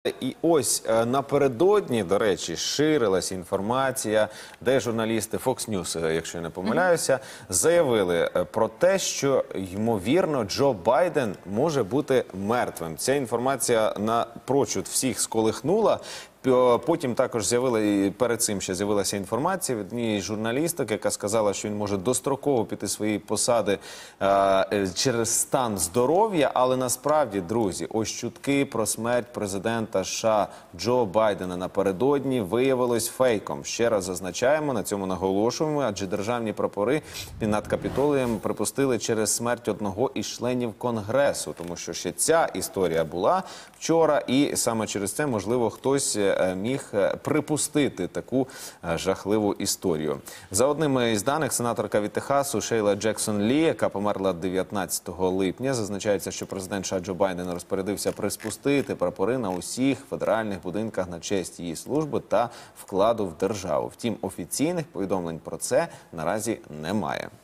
І ось напередодні, до речі, ширилася інформація, де журналісти Fox News, якщо я не помиляюся, заявили про те, що, ймовірно, Джо Байден може бути мертвим. Ця інформація напрочуд всіх сколихнула. Потім також перед цим ще з'явилася інформація від однієї журналісток, яка сказала, що він може достроково піти з своєї посади через стан здоров'я. Але насправді, друзі, ось чутки про смерть президента США Джо Байдена напередодні виявилось фейком. Ще раз зазначаємо, на цьому наголошуємо, адже державні прапори над Капітолієм припустили через смерть одного із членів Конгресу. Тому що ще ця історія була вчора, і саме через це, можливо, хтось міг припустити таку жахливу історію. За одним із даних, сенаторка від Техасу Шейла Джексон-Лі, яка померла 19 липня, зазначається, що президент США Джо Байден розпорядився приспустити прапори на усіх федеральних будинках на честь її служби та вкладу в державу. Втім, офіційних повідомлень про це наразі немає.